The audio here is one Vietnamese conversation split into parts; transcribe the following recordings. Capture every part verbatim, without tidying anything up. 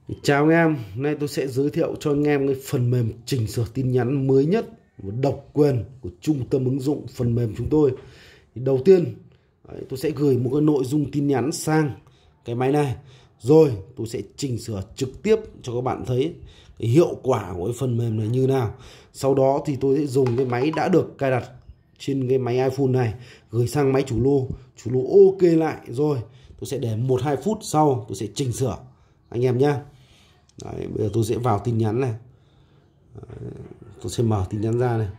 Chào anh em, hôm nay tôi sẽ giới thiệu cho anh em cái phần mềm chỉnh sửa tin nhắn mới nhất và độc quyền của trung tâm ứng dụng phần mềm chúng tôi. Thì đầu tiên tôi sẽ gửi một cái nội dung tin nhắn sang cái máy này, rồi tôi sẽ chỉnh sửa trực tiếp cho các bạn thấy cái hiệu quả của cái phần mềm này như nào. Sau đó thì tôi sẽ dùng cái máy đã được cài đặt trên cái máy iPhone này gửi sang máy chủ lô, chủ lô ok lại, rồi tôi sẽ để một hai phút sau tôi sẽ chỉnh sửa anh em nhé. Đấy, bây giờ tôi sẽ vào tin nhắn này. Đấy, tôi sẽ mở tin nhắn ra này.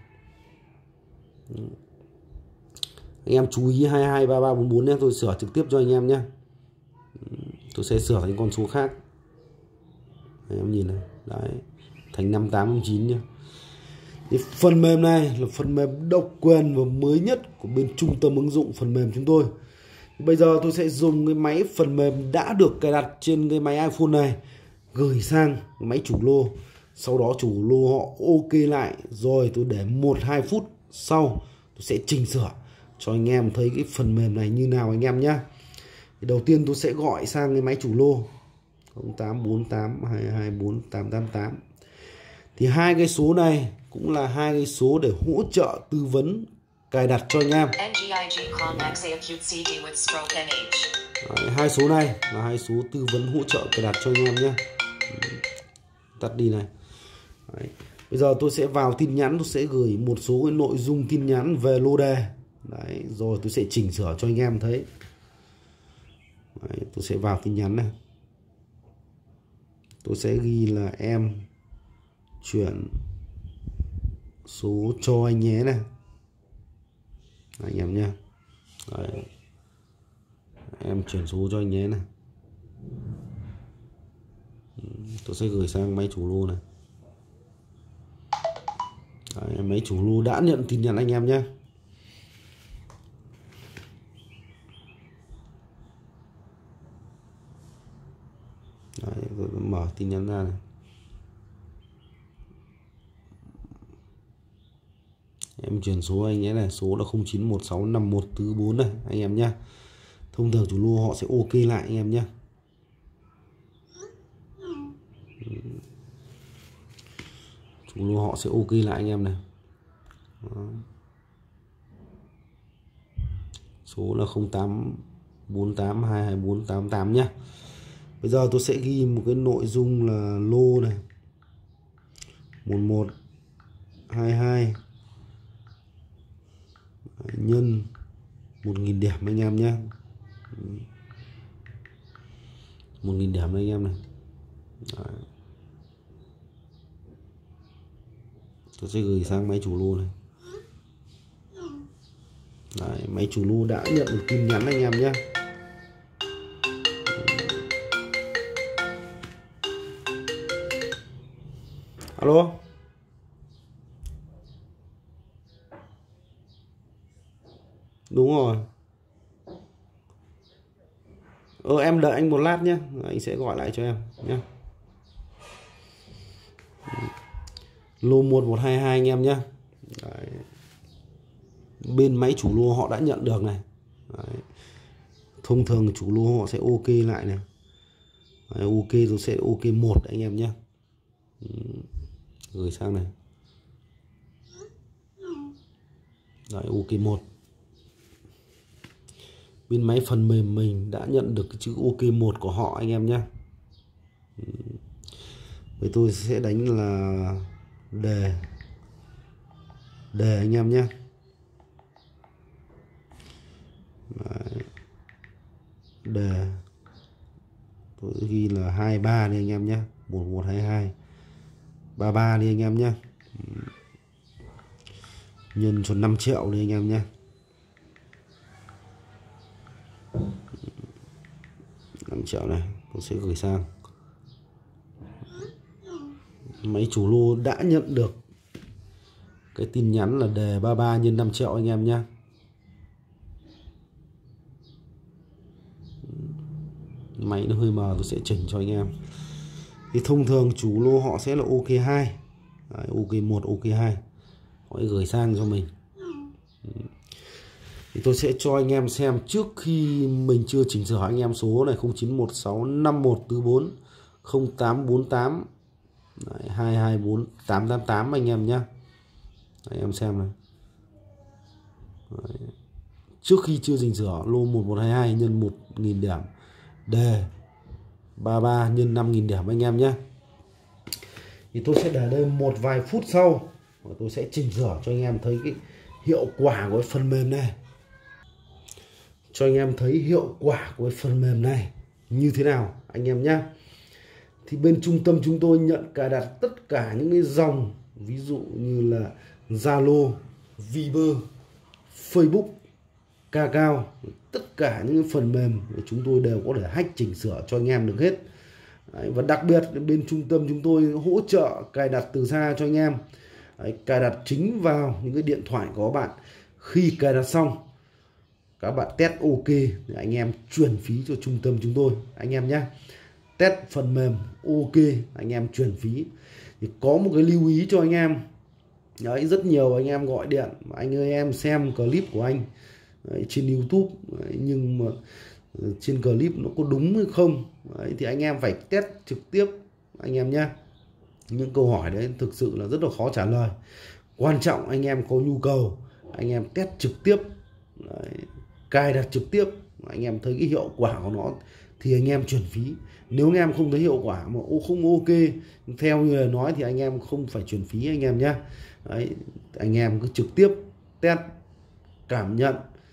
Anh em chú ý hai hai ba ba bốn bốn nhé, tôi sửa trực tiếp cho anh em nhé. Tôi sẽ sửa thành con số khác. Anh em nhìn này, đấy, thành năm tám chín nhé. Thì phần mềm này là phần mềm độc quyền và mới nhất của bên trung tâm ứng dụng phần mềm chúng tôi. Bây giờ tôi sẽ dùng cái máy phần mềm đã được cài đặt trên cái máy iPhone này gửi sang máy chủ lô, sau đó chủ lô họ ok lại, rồi tôi để một hai phút sau tôi sẽ chỉnh sửa cho anh em thấy cái phần mềm này như nào anh em nhé. Đầu tiên tôi sẽ gọi sang cái máy chủ lô không tám bốn tám hai hai bốn tám tám tám. Thì hai cái số này cũng là hai cái số để hỗ trợ tư vấn cài đặt cho anh em. Đấy, hai số này là hai số tư vấn hỗ trợ cài đặt cho anh em nhé. Tắt đi này. Đấy. Bây giờ tôi sẽ vào tin nhắn, tôi sẽ gửi một số cái nội dung tin nhắn về lô đề. Đấy, rồi tôi sẽ chỉnh sửa cho anh em thấy. Đấy, tôi sẽ vào tin nhắn này. Tôi sẽ ghi là em chuyển số cho anh nhé này. Anh em nhé. Đấy. Em chuyển số cho anh nhé này. Tôi sẽ gửi sang máy chủ lô này. Đấy, máy chủ lô đã nhận tin nhắn anh em nhé. Đấy, tôi mở tin nhắn ra này. Em chuyển số anh nhé này, số là không chín một sáu năm một bốn bốn này anh em nhé. Thông thường chủ lô họ sẽ ok lại anh em nhé. Chủ lô họ sẽ ok lại anh em này. Đó. Số là không tám bốn tám hai hai bốn tám tám nhé. Bây giờ tôi sẽ ghi một cái nội dung là lô này một một hai hai nhân một nghìn điểm anh em nhé. một nghìn điểm anh em này. Đấy. Tôi sẽ gửi sang máy chủ lô này. Đấy, máy chủ lô đã nhận được tin nhắn anh em nhé. Alo. Đúng rồi. Ờ em đợi anh một lát nhé, anh sẽ gọi lại cho em nhé. Lô một một hai hai anh em nhé. Đấy. Bên máy chủ lô họ đã nhận được này. Đấy. Thông thường chủ lô họ sẽ ok lại này. Đấy, ok tôi sẽ ok một anh em nhé. Gửi sang này. Đấy, ok một. Bên máy phần mềm mình đã nhận được cái chữ ok một của họ anh em nhé. Vậy tôi sẽ đánh là đề đề anh em nhé. Đấy. Đề tôi ghi là hai ba đi anh em nhé, một một hai hai ba ba đi anh em nhé. Nhân cho năm triệu đi anh em nhé. năm triệu này tôi sẽ gửi sang. Máy chủ lô đã nhận được cái tin nhắn là đề ba ba nhân năm triệu anh em nhé. Máy nó hơi mờ, tôi sẽ chỉnh cho anh em. Thì thông thường chủ lô họ sẽ là ok hai. Đấy, ok một, ok hai. Họ gửi sang cho mình. Thì tôi sẽ cho anh em xem trước khi mình chưa chỉnh sửa anh em số này không chín một sáu năm một bốn bốn không tám bốn tám hai hai bốn tám tám tám anh em nhé. Anh em xem này. Đấy. Trước khi chưa chỉnh sửa lô một một hai hai nhân một nghìn điểm, đề ba mươi ba nhân năm nghìn điểm anh em nhé. Thì tôi sẽ để đây một vài phút sau và tôi sẽ chỉnh sửa cho anh em thấy cái hiệu quả của cái phần mềm này. Cho anh em thấy hiệu quả của cái phần mềm này như thế nào anh em nhé. Thì bên trung tâm chúng tôi nhận cài đặt tất cả những cái dòng, ví dụ như là Zalo, Viber, Facebook, Kakao, tất cả những cái phần mềm chúng tôi đều có thể hack chỉnh sửa cho anh em được hết. Đấy, và đặc biệt bên trung tâm chúng tôi hỗ trợ cài đặt từ xa cho anh em. Đấy, cài đặt chính vào những cái điện thoại của các bạn. Khi cài đặt xong các bạn test ok thì anh em chuyển phí cho trung tâm chúng tôi anh em nhé. Test phần mềm ok anh em chuyển phí. Thì có một cái lưu ý cho anh em. Đấy, rất nhiều anh em gọi điện, anh ơi em xem clip của anh đấy, trên YouTube. Đấy, nhưng mà trên clip nó có đúng hay không đấy, thì anh em phải test trực tiếp anh em nhé. Những câu hỏi đấy thực sự là rất là khó trả lời. Quan trọng anh em có nhu cầu anh em test trực tiếp đấy, cài đặt trực tiếp, anh em thấy cái hiệu quả của nó thì anh em chuyển phí. Nếu anh em không thấy hiệu quả mà không ok theo như là nói thì anh em không phải chuyển phí anh em nhé. Đấy, anh em cứ trực tiếp test cảm nhận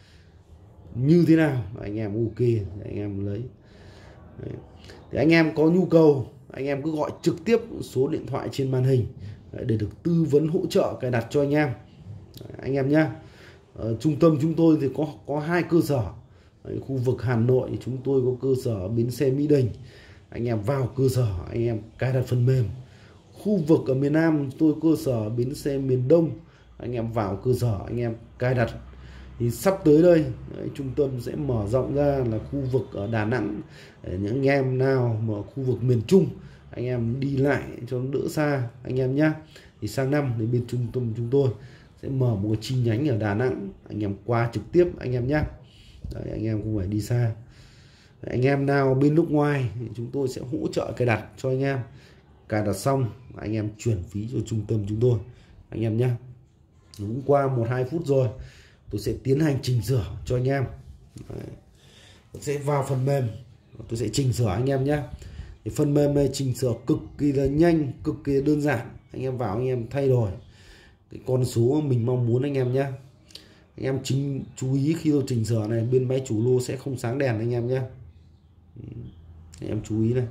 như thế nào anh em ok thì anh em lấy. Đấy. Thì anh em có nhu cầu anh em cứ gọi trực tiếp số điện thoại trên màn hình để được tư vấn hỗ trợ cài đặt cho anh em. Đấy, anh em nhé. Ở trung tâm chúng tôi thì có có hai cơ sở. Đấy, khu vực Hà Nội thì chúng tôi có cơ sở bến xe Mỹ Đình, anh em vào cơ sở anh em cài đặt phần mềm. Khu vực ở miền Nam tôi cơ sở bến xe miền Đông, anh em vào cơ sở anh em cài đặt. Thì sắp tới đây đấy, trung tâm sẽ mở rộng ra là khu vực ở Đà Nẵng để những anh em nào mà khu vực miền Trung anh em đi lại cho nó đỡ xa anh em nhé. Thì sang năm thì bên trung tâm chúng tôi sẽ mở một chi nhánh ở Đà Nẵng, anh em qua trực tiếp anh em nhé. Đấy, anh em không phải đi xa. Đấy, anh em nào bên nước ngoài thì chúng tôi sẽ hỗ trợ cài đặt cho anh em. Cài đặt xong anh em chuyển phí cho trung tâm chúng tôi anh em nhé. Cũng qua một hai phút rồi tôi sẽ tiến hành chỉnh sửa cho anh em. Đấy. Tôi sẽ vào phần mềm tôi sẽ chỉnh sửa anh em nhé. Thì phần mềm này chỉnh sửa cực kỳ là nhanh, cực kỳ đơn giản. Anh em vào anh em thay đổi cái con số mình mong muốn anh em nhé. Anh em chính chú ý khi tôi chỉnh sửa này bên máy chủ lô sẽ không sáng đèn anh em nhé. Anh em chú ý này.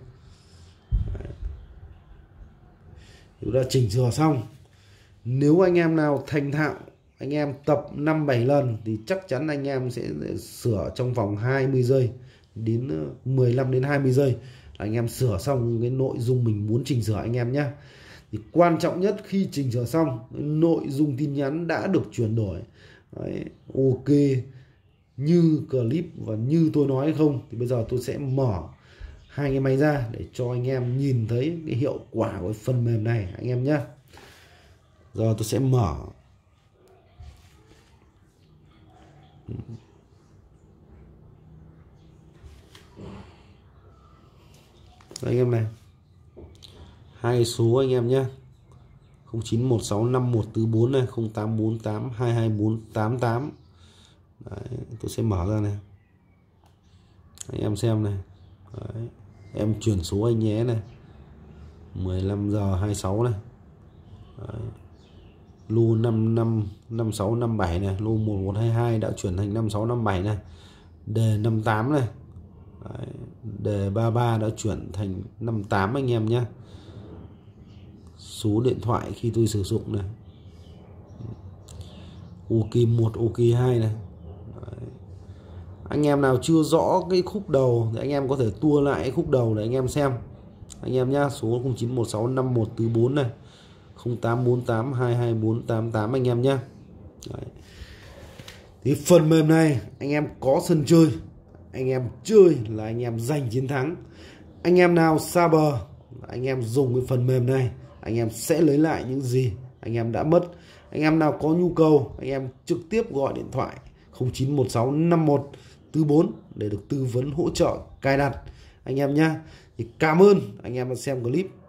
Chúng ta chỉnh sửa xong, nếu anh em nào thành thạo anh em tập năm bảy lần thì chắc chắn anh em sẽ sửa trong vòng hai mươi giây đến mười lăm đến hai mươi giây. Anh em sửa xong cái nội dung mình muốn chỉnh sửa anh em nhé. Thì quan trọng nhất khi chỉnh sửa xong nội dung tin nhắn đã được chuyển đổi. Đấy, ok như clip và như tôi nói không, thì bây giờ tôi sẽ mở hai cái máy ra để cho anh em nhìn thấy cái hiệu quả của phần mềm này anh em nhé. Giờ tôi sẽ mở đây anh em này, hai số anh em nhé, không chín một sáu năm một bốn bốn này, không tám bốn tám hai hai bốn tám tám. Đấy, tôi sẽ mở ra này anh em xem này. Đấy, em chuyển số anh nhé này, mười lăm giờ hai mươi sáu này. Đấy, lô năm năm năm sáu năm bảy này, lô một một hai hai đã chuyển thành năm sáu năm bảy này, đề năm tám này. Đấy, đề ba mươi ba đã chuyển thành năm tám anh em nhé. Số điện thoại khi tôi sử dụng này, ok một ok hai này. Đấy. Anh em nào chưa rõ cái khúc đầu thì anh em có thể tua lại cái khúc đầu để anh em xem anh em nhá. Số không chín một sáu năm một bốn bốn này, không tám bốn tám hai hai bốn tám tám anh em nhé. Đấy. Thì phần mềm này anh em có sân chơi, anh em chơi là anh em giành chiến thắng. Anh em nào xa bờ anh em dùng cái phần mềm này anh em sẽ lấy lại những gì anh em đã mất. Anh em nào có nhu cầu anh em trực tiếp gọi điện thoại không chín một sáu năm một bốn bốn để được tư vấn hỗ trợ cài đặt anh em nhé. Thì cảm ơn anh em đã xem clip.